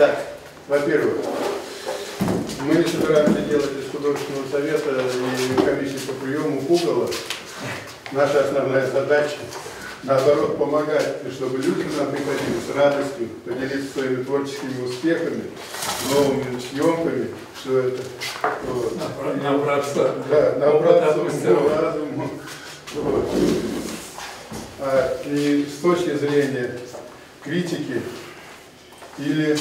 Так, во-первых, мы не собираемся делать из художественного совета и комиссии по приему пугало. Наша основная задача, наоборот, помогать, чтобы люди к нам приходили с радостью, поделиться своими творческими успехами, новыми съемками, все это. Вот. Набраться. Да, набраться разума. Вот. И с точки зрения критики или...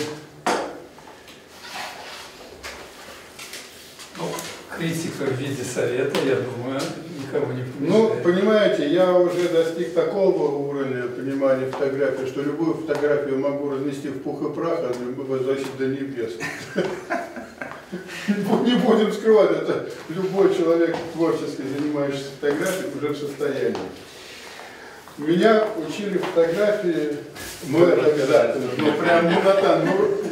Критика в виде совета, я думаю, никому не помешает. Ну, понимаете, я уже достиг такого уровня понимания фотографии, что любую фотографию могу разнести в пух и прах, а возвысить до небес. Не будем скрывать, это любой человек творчески занимающийся фотографией уже в состоянии. Меня учили фотографии, ну это обязательно, ну прям не Натан, ну...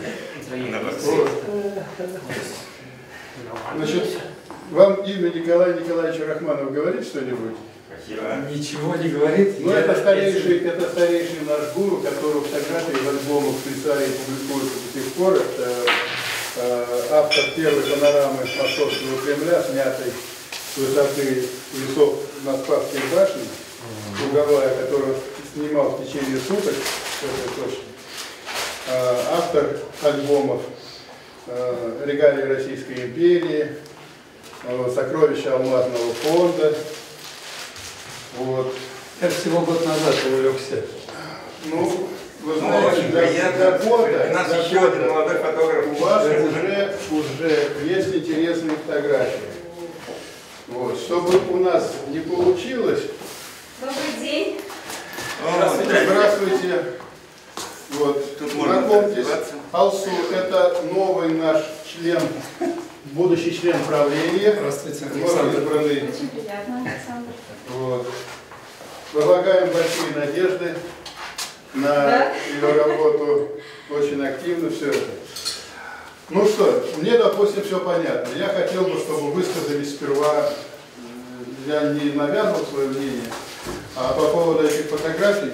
Значит, вам имя Николая Николаевича Рахманова говорит что-нибудь? Ничего не говорит. Ну, это старейший наш гуру, которого фотографии в альбомах в Швейцарии публикуются до сих пор. Это автор первой панорамы Московского Кремля, снятой с высоты лесов на Спасской башне, круговая, которую снимал в течение суток, это точно. Автор альбомов «Регалии Российской империи», «Сокровища алмазного фонда». Вот. Я всего год назад увлекся. Ну, вы знаете, для года, у нас еще один молодой фотограф. у вас уже есть интересные фотографии. Вот. Чтобы у нас не получилось... Добрый день. Здравствуйте. Вот. Знакомьтесь, Алсу – это новый наш член, будущий член правления. Здравствуйте, Александр. Очень приятно, Александр. Вот. Возлагаем большие надежды на ее работу, очень активно все это. Ну что, мне, допустим, все понятно. Я хотел бы, чтобы вы высказались сперва, я не навязывал свое мнение, а по поводу этих фотографий.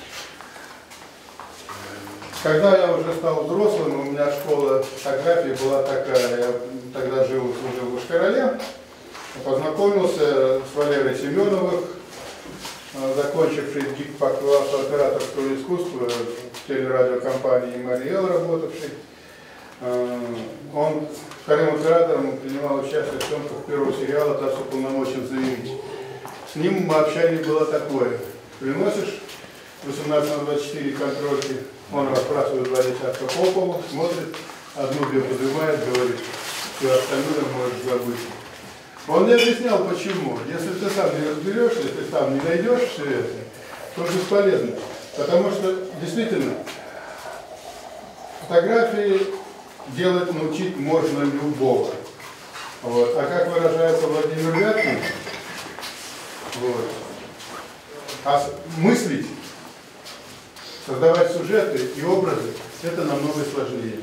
Когда я уже стал взрослым, у меня школа фотографий была такая, я тогда служил в Ушкарале, познакомился с Валерой Семеновым, закончивший ГИК по классу операторского искусства в телерадиокомпании «Мариэл», работавший. Он вторым оператором принимал участие в съемках первого сериала «Тасс уполномочен заявить». С ним общение было такое. Приносишь 18/24 контрольки, он расспрашивает 2 десятка по полу, смотрит, одну две поднимает, говорит, все остальное можешь забыть. Он не объяснял, почему. Если ты сам не разберешься, если ты сам не найдешь все это, то бесполезно. Потому что, действительно, фотографии делать, научить можно любого. Вот. А как выражается Владимир Вяткин, вот, мыслить, создавать сюжеты и образы, это намного сложнее.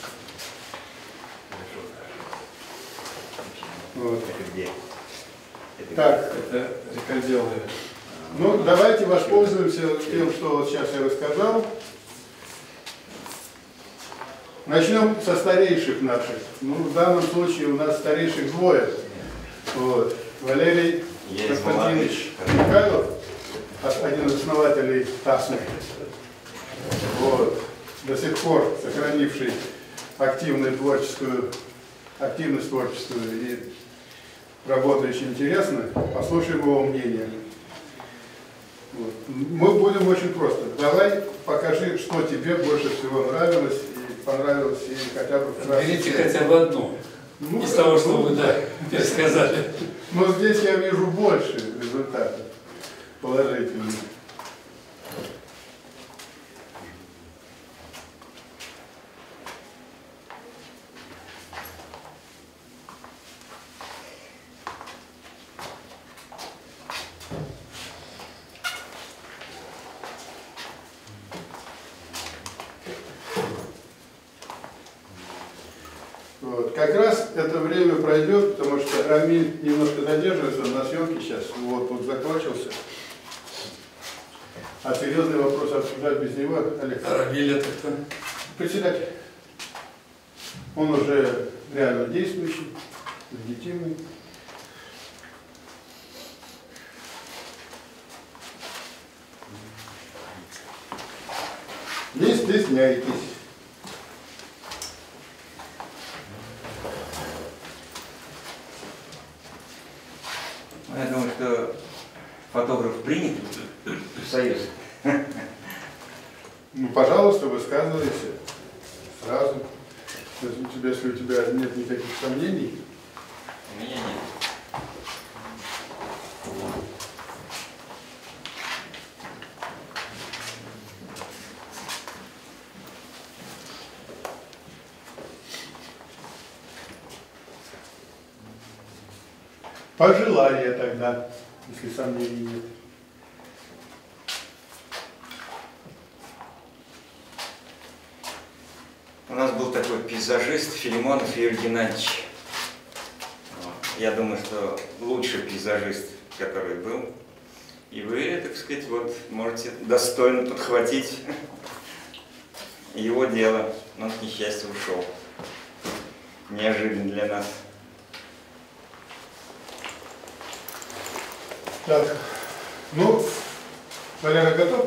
Вот. Так, Это рекоделы. ну давайте воспользуемся тем, что вот сейчас я рассказал. Начнем со старейших наших. Ну, в данном случае у нас старейших двое. Вот. Валерий Константинович Михайлов, один из основателей ТАСС. Вот. До сих пор сохранивший активность творческую и работающий интересно. Послушаем его мнение. Вот. Мы будем очень просто. Давай покажи, что тебе больше всего нравилось и понравилось, и хотя бы вкратце. Берите хотя бы одну из того, что вы пересказали. Но здесь я вижу больше результатов положительных. Вот. Как раз это время пройдет, потому что Рамиль немножко задерживается на съемке сейчас, вот закончился. А серьезный вопрос обсуждать без него, Александр. Рамиль это кто? Председатель. Он уже реально действующий, легитимный. Не стесняйтесь. Я думаю, что фотограф принят в Союз. Ну, пожалуйста, высказывайся сразу. Если у тебя нет никаких сомнений. У меня нет. Пожелания тогда, если сомнений нет. У нас был такой пейзажист Филимонов Юрий Геннадьевич. Я думаю, что лучший пейзажист, который был. И вы, так сказать, вот можете достойно подхватить его дело. Но, к несчастью, ушел. Неожиданно для нас. Так, ну, Валера готов?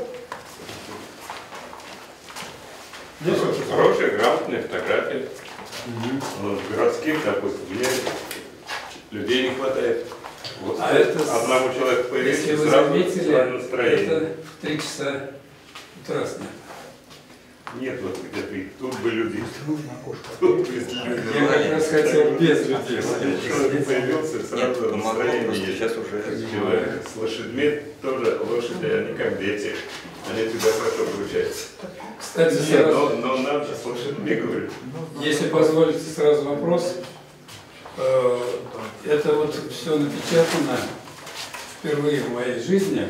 Здесь вот Хорошие, грамотные фотографии. Вот, городских, допустим, мне людей не хватает. Вот А это одному человеку Если появился, вы сразу заметили, настроение. это в 3 часа утра снято. Нет, вот где-то и тут бы люди, тут без Я людей. как раз хотел без людей Человек появился, Нет, сразу помогло, настроение просто есть. сейчас уже... Человек. С лошадьми тоже, лошади, они как дети, они всегда хорошо выручаются. Кстати, Нет, сразу, но нам же с лошадьми говорю. если позволите, сразу вопрос. Это вот все напечатано впервые в моей жизни,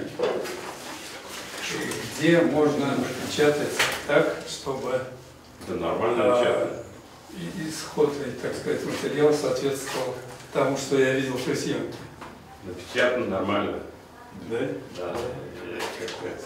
где можно напечатать так, чтобы Это нормально начало. исходный, так сказать, материал соответствовал тому, что я видел при съемке. Напечатано нормально. Да? Да, я как сказать.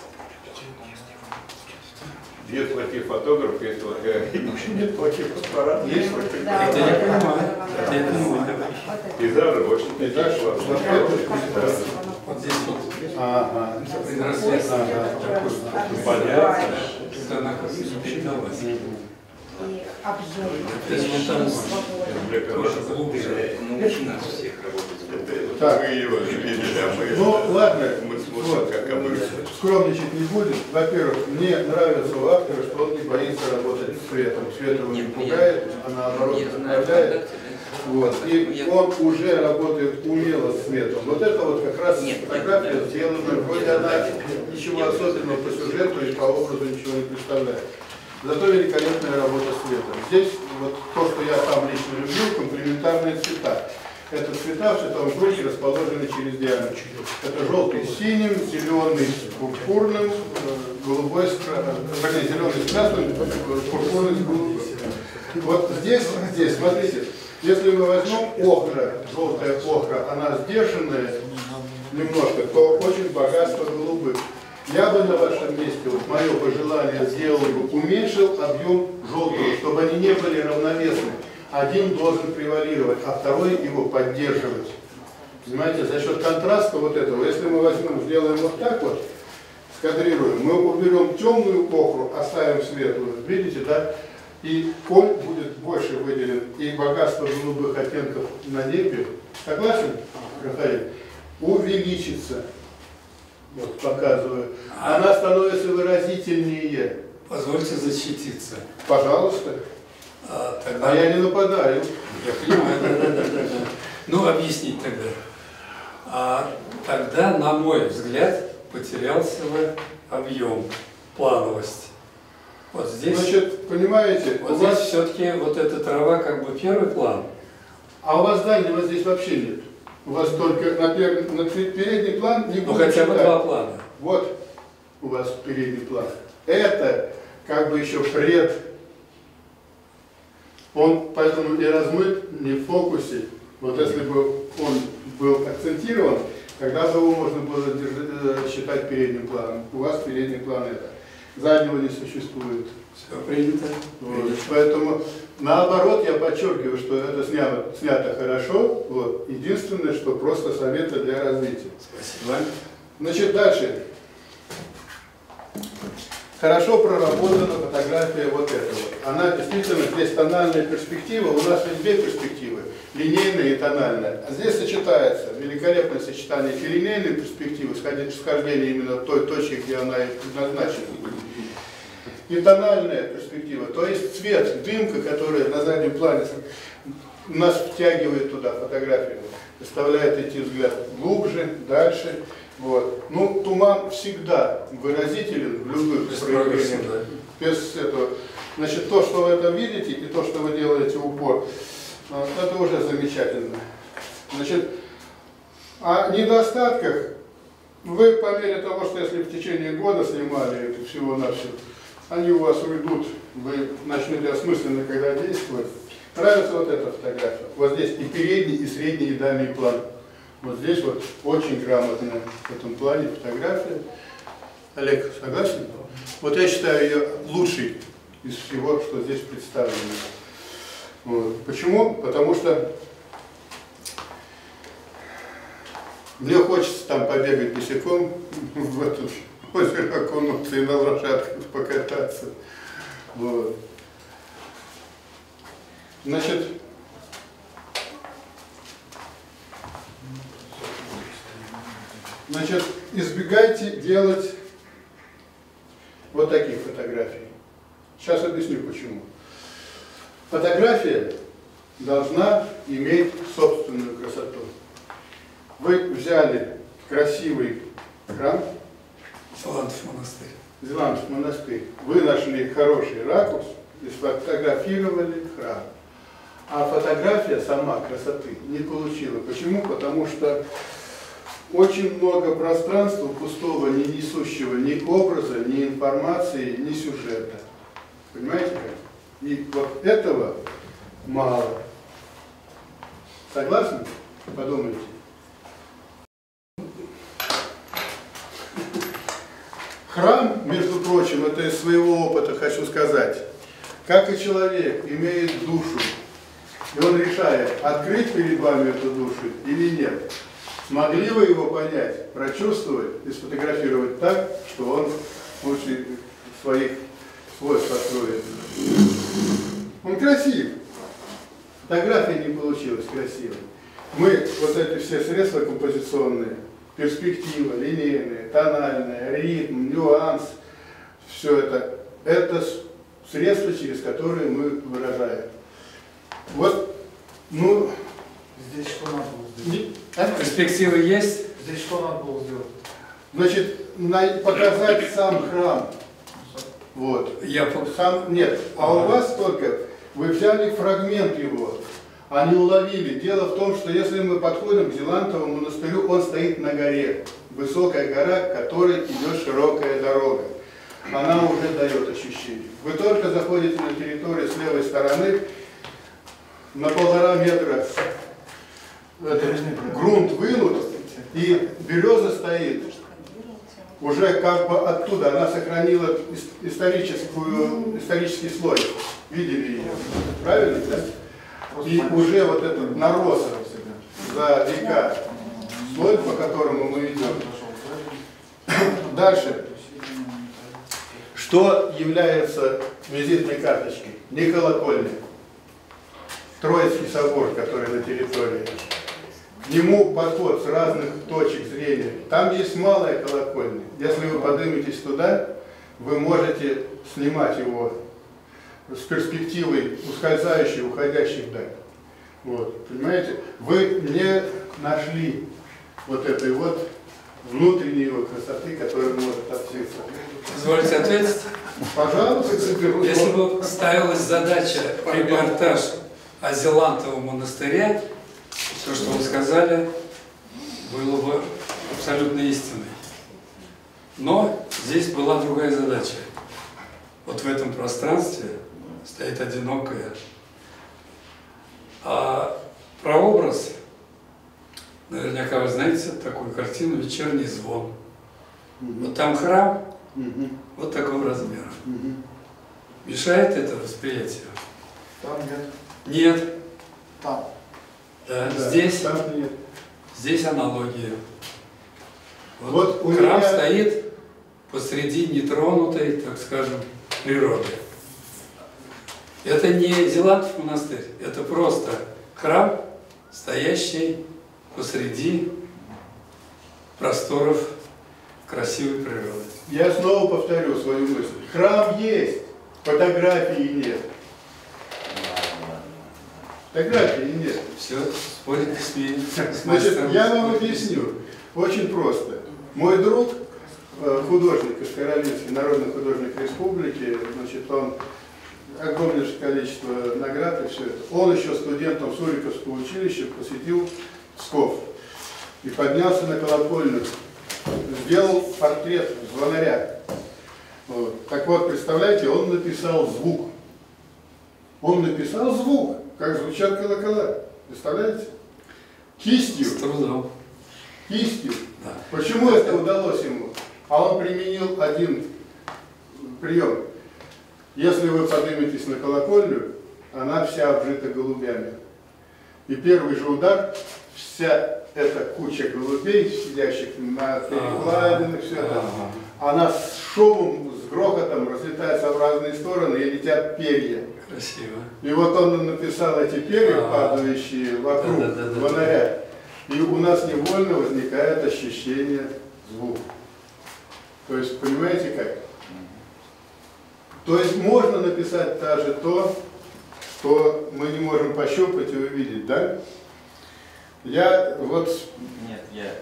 Нет плохих фотографов, есть плохая. Нет плохих фотоаппаратов, есть плохих Да. Это я понимаю. Это я понимаю. пейзажи, очень Пейзаж, такие вот классные. это. Вот здесь вот Ага. предрассвет. Понятно. Тут она как бы не передалась. И обзор. Это же вот там Для кого-то тоже глубже. Научи нас всех работать. Так. Мы его видели, а мы... Ну, ладно, Мы смотрим, вот, как обычно. скромничать не будем. Во-первых, мне нравится у автора, что он не боится работать с светом. Свет его не пугает, а наоборот вдохновляет. Вот. И он уже работает умело с светом. Вот это вот как раз фотография сделана, вроде она ничего особенного по сюжету и по образу ничего не представляет. Зато великолепная работа с светом. Здесь вот то, что я сам лично люблю, комплементарные цвета. Это цвета в цветовом круге расположены через диаметр. Это желтый с синим, зеленый с пурпурным, голубой с вернее, зеленый с красным, пурпурный с голубым. Вот здесь, смотрите, если мы возьмем охра, желтая охра, она сдержанная немножко, то очень богатство голубых. Я бы на вашем месте, вот мое пожелание сделал бы, уменьшил объем желтого, чтобы они не были равновесны. Один должен превалировать, а второй его поддерживать. Понимаете, за счет контраста вот этого, если мы возьмем, сделаем вот так вот, скадрируем, мы уберем темную охру, оставим светлую, видите, да? И он будет больше выделен, и богатство голубых оттенков на небе, согласен, Рафаэль, увеличится. Вот, показываю. Она становится выразительнее. Позвольте защититься. Пожалуйста. Тогда... А я не нападаю. Я понимаю, да. Ну, объяснить тогда. Тогда, на мой взгляд, потерялся бы объем, плановость. Вот здесь, Значит, понимаете, вот у здесь вас, все-таки вот эта трава как бы первый план. а у вас дальнего здесь вообще нет. У вас только на передний план не Ну, будет хотя бы читать. 2 плана. Вот у вас передний план. Это как бы еще пред. Он поэтому не размыт, не в фокусе. Вот если бы он был акцентирован, тогда бы его можно было считать передним планом. У вас передний план это. заднего не существует. Все принято. Вот. Поэтому, наоборот, я подчеркиваю, что это снято хорошо. Вот. Единственное, что просто советы для развития. Спасибо. Значит, дальше. Хорошо проработана фотография вот этого. Она действительно, здесь тональная перспектива, у нас есть две перспективы, линейная и тональная. А здесь сочетается великолепное сочетание и линейной перспективы, схождение именно той точки, где она предназначена, и тональная перспектива, то есть цвет, дымка, которая на заднем плане нас втягивает туда фотографию, заставляет идти взгляд глубже, дальше. Вот. Ну, туман всегда выразителен в любых проявлениях. Без этого. Значит, то, что вы это видите, и то, что вы делаете упор, это уже замечательно. Значит, о недостатках вы по мере того, что если в течение года снимали это всего-навсего, они у вас уйдут, вы начнете осмысленно когда действовать. Нравится вот эта фотография. Вот здесь и передний, и средний, и дальний план. Вот здесь вот очень грамотно в этом плане фотография. Олег, согласен? Вот я считаю ее лучшей из всего, что здесь представлено. Вот. Почему? Потому что мне хочется там побегать босиком в эту озеро окунуться и на лошадках покататься. Вот. Значит, избегайте делать вот таких фотографий. Сейчас объясню почему. Фотография должна иметь собственную красоту. Вы взяли красивый храм, Зеландов монастырь. Зеландов монастырь, вы нашли хороший ракурс и сфотографировали храм. А фотография сама красоты не получила. Почему? Потому что очень много пространства пустого, не несущего ни образа, ни информации, ни сюжета. Понимаете как? И вот этого мало. Согласны? Подумайте. Храм, между прочим, это из своего опыта хочу сказать, как и человек имеет душу, и он решает, открыть перед вами эту душу или нет. Смогли вы его понять, прочувствовать и сфотографировать так, что он лучше своих свойств откроет. Он красив. Фотография не получилась красивой. Мы вот эти все средства композиционные, перспектива, линейная, тональная, ритм, нюанс, все это средства, через которые мы выражаем. Вот, ну... Здесь что надо было сделать? Перспективы есть? Здесь что надо было сделать? Значит, показать сам храм. Вот. Нет, а у вас только, вы взяли фрагмент его, а не уловили. Дело в том, что если мы подходим к Зеландовому монастырю, он стоит на горе. Высокая гора, к которой идет широкая дорога. Она уже дает ощущение. Вы только заходите на территорию с левой стороны, на 1,5 метра грунт вынут, и береза стоит уже как бы оттуда. Она сохранила исторический слой. Видели ее? Правильно? Да? И уже вот этот нарос за века, слой, по которому мы идем. Дальше. Что является визитной карточкой? Не колокольня. Троицкий собор, который на территории. К нему подход с разных точек зрения. Там есть малая колокольня. Если вы подниметесь туда, вы можете снимать его с перспективой ускользающей, уходящей вдаль. Вот, понимаете? Вы не нашли вот этой вот внутренней его красоты, которая может открыться. Позвольте ответить? Пожалуйста. Если бы ставилась задача репортаж о Зеландовом монастыре, все, что вы сказали, было бы абсолютно истиной. Но здесь была другая задача. Вот в этом пространстве стоит одинокая. А прообраз, наверняка вы знаете такую картину «Вечерний звон». Вот там храм, Вот такого размера. Мгм. Мешает это восприятию? Там нет. Нет. Там. Да, Да, здесь, там нет. здесь аналогия. Вот у храм меня- стоит посреди нетронутой, так скажем, природы. Это не Зеландов монастырь, это просто храм, стоящий посреди просторов красивой природы. Я снова повторю свою мысль. Храм есть, фотографии нет. Фотографии нет. Все, спорить не смею. Значит, я вам объясню. Очень просто. Мой друг, художник из Каролинской, народный художник республики, значит, он огромнейшее количество наград и все это. Он еще студентом Суриковского училища посетил Псков и поднялся на колокольню, сделал портрет звонаря. Вот. Так вот, представляете, он написал звук. Он написал звук, как звучат колокола. Представляете? Кистью. С трудом. Кистью. Да. Почему это удалось ему? А он применил один прием. Если вы подниметесь на колокольню, она вся обжита голубями. И первый же удар, вся эта куча голубей, сидящих на перекладинах, все это, она с шумом, с грохотом разлетается в разные стороны и летят перья. Красиво. И вот он написал эти перья, падающие вокруг звонаря. И у нас невольно возникает ощущение звука. То есть, понимаете как? То есть можно написать даже то, что мы не можем пощупать и увидеть, да? Я вот... Нет,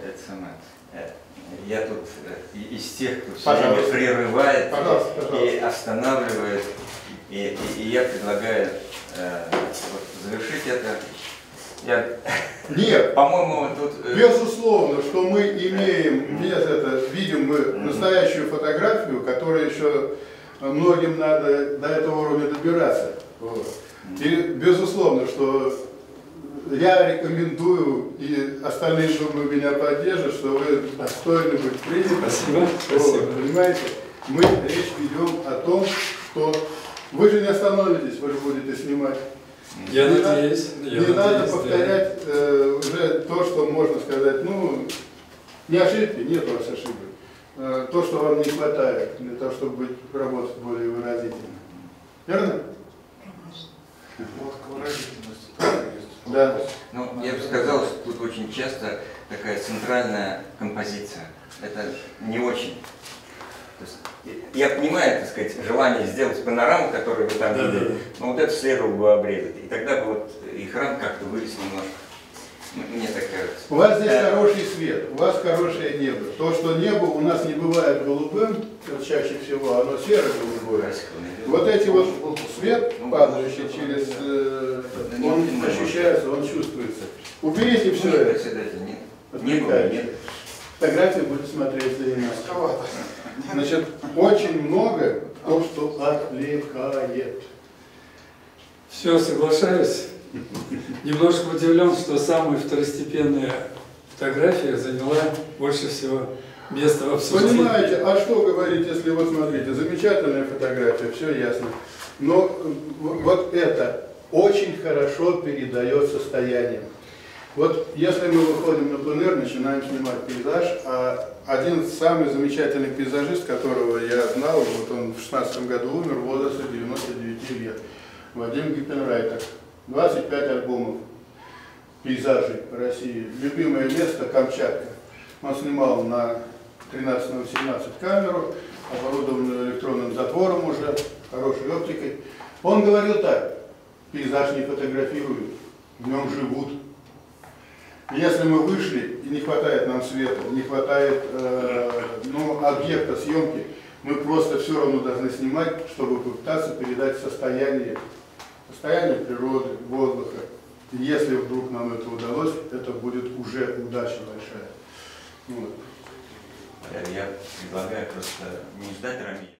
я тут из тех, кто все время прерывает и останавливает. И я предлагаю завершить это. Нет, по-моему, тут... безусловно, что мы имеем, видим мы настоящую фотографию, которая еще многим надо до этого уровня добираться. Вот. И безусловно, что я рекомендую, и остальные, думаю, меня поддержат, что вы достойны быть приняты. Спасибо. Спасибо. Понимаете, мы речь ведем о том, что вы же не остановитесь, вы же будете снимать. Я надеюсь. Не надо повторять уже то, что можно сказать, ну, не ошибки, нет у вас ошибок. То, что вам не хватает для того, чтобы работать более выразительно. Верно? Вот выразительность. Да. Ну, я бы сказал, что тут очень часто такая центральная композиция. Это не очень. То есть, я понимаю, так сказать, желание сделать панораму, которую вы там видели, но вот это следовало бы обрезать. И тогда бы вот и храм как-то вырос немножко. Мне так кажется. У вас здесь хороший свет, у вас хорошее небо. То, что небо у нас не бывает голубым, чаще всего оно серо-голубое. Вот эти вот свет, падающий через... он ощущается, он чувствуется. Уберите все это. Председатель, нет. Не было, нет. Фотографию будет смотреть за иначе. Значит, очень много то, что отвлекает. Все, соглашаюсь. Немножко удивлен, что самая второстепенная фотография заняла больше всего места в обсуждении. Понимаете, а что говорить, если вот смотрите, замечательная фотография, все ясно. Но вот это очень хорошо передает состояние. Вот если мы выходим на пленэр, начинаем снимать пейзаж, а один самый замечательный пейзажист, которого я знал, вот он в 16 году умер в возрасте 99 лет, Вадим Гиппенрайтер, 25 альбомов пейзажей по России. Любимое место Камчатка. Он снимал на 13-17 камеру, оборудованную электронным затвором уже, хорошей оптикой. Он говорил так: пейзаж не фотографируют, в нем живут. Если мы вышли и не хватает нам света, не хватает объекта съемки, мы просто все равно должны снимать, чтобы попытаться передать состояние природы, воздуха. И если вдруг нам это удалось, это будет уже удача большая. Вот. Я предлагаю просто не ждать Рамиля.